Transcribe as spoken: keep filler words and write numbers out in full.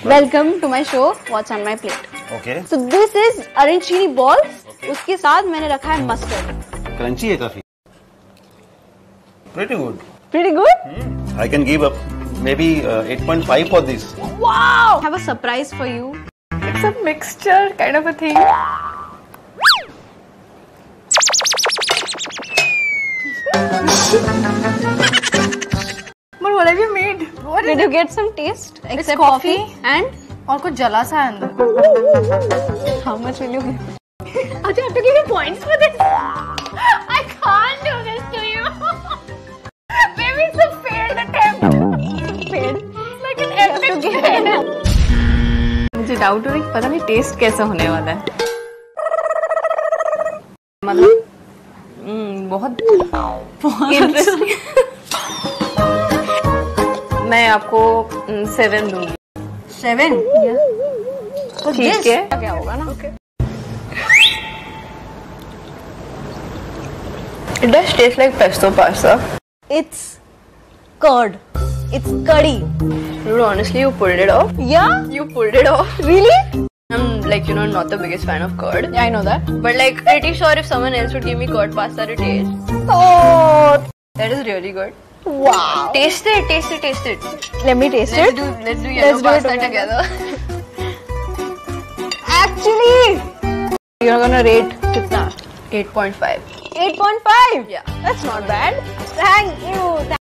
Welcome to my show. What's on my plate? Okay. So this is arancini balls. Okay. उसके साथ मैंने रखा है mustard. Crunchy है काफी. Pretty good. Pretty good? Hmm. I can give up maybe uh, eight point five for this. Wow! I have a surprise for you. It's a mixture kind of a thing. But what have you made? What Did is you get some taste? It's Except coffee. and और कुछ जला सा है अंदर. how much will you give? I have to give you points for this. I can't do this to you. Maybe it's a failed attempt. Failed. It's like an epic fail. मुझे doubt हो रही है पता नहीं test कैसा होने वाला है. मतलब हम्म बहुत इंटरेस्टिंग. मैं आपको सेवन दूंगी. Seven. तो ठीक है. क्या होगा ना? It does taste like pesto pasta. It's curd. It's curry. Dude, honestly, you pulled it off. Yeah? You pulled it off. Really? I'm like, you know, not the biggest fan of curd. Yeah, I know that. But like, pretty sure if someone else would give me curd pasta to taste, Oh, that is really good. wow. Taste it, taste it, taste it. Let me taste Let's it. do, let's do yellow Let's do it pasta together. together. Actually, you're gonna rate kitna? eight point five. eight point five. Yeah. That's not bad. Thank you.